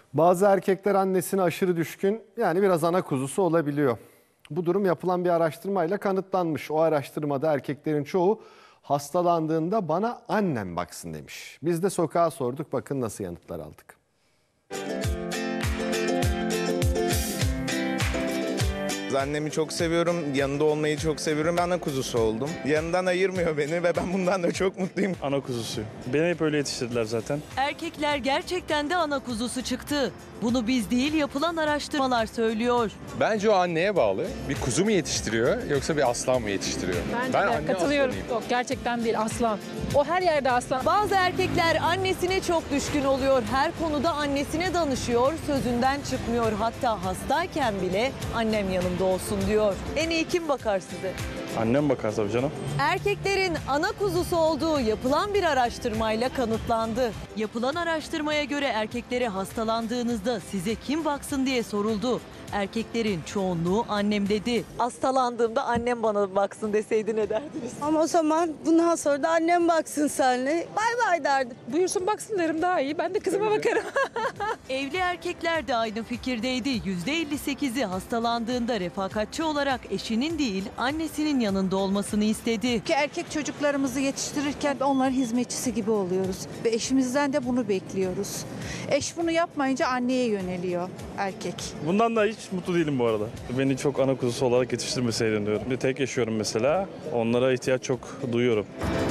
Bazı erkekler annesine aşırı düşkün, yani biraz ana kuzusu olabiliyor. Bu durum yapılan bir araştırmayla kanıtlanmış. O araştırmada erkeklerin çoğu hastalandığında bana annem baksın demiş. Biz de sokağa sorduk, bakın nasıl yanıtlar aldık. Annemi çok seviyorum, yanında olmayı çok seviyorum. Ana kuzusu oldum. Yanından ayırmıyor beni ve ben bundan da çok mutluyum. Ana kuzusuyum. Beni hep öyle yetiştirdiler zaten. Erkekler gerçekten de ana kuzusu çıktı. Bunu biz değil, yapılan araştırmalar söylüyor. Bence o anneye bağlı. Bir kuzu mu yetiştiriyor yoksa bir aslan mı yetiştiriyor? Bence Ben de anne katılıyorum. aslanıyım. Yok, gerçekten değil, aslan. O her yerde aslan. Bazı erkekler annesine çok düşkün oluyor. Her konuda annesine danışıyor, sözünden çıkmıyor. Hatta hastayken bile annem yanımda olsun diyor. En iyi kim bakar size? Annem bakar tabii canım. Erkeklerin ana kuzusu olduğu yapılan bir araştırmayla kanıtlandı. Yapılan araştırmaya göre erkeklere hastalandığınızda size kim baksın diye soruldu. Erkeklerin çoğunluğu annem dedi. Hastalandığımda annem bana baksın deseydi ne derdiniz? Ama o zaman bundan sonra da annem baksın senle. Bay bay derdim. Buyursun baksın derim, daha iyi. Ben de kızıma bakarım. Evli erkekler de aynı fikirdeydi. %58'i hastalandığında refakatçi olarak eşinin değil annesinin yanında olmasını istedi. Ki erkek çocuklarımızı yetiştirirken onların hizmetçisi gibi oluyoruz. Ve eşimizden de bunu bekliyoruz. Eş bunu yapmayınca anneye yöneliyor erkek. Bundan da hiç mutlu değilim bu arada. Beni çok ana kuzusu olarak yetiştirmeseydin diyorum. Bir tek yaşıyorum mesela. Onlara ihtiyaç çok duyuyorum.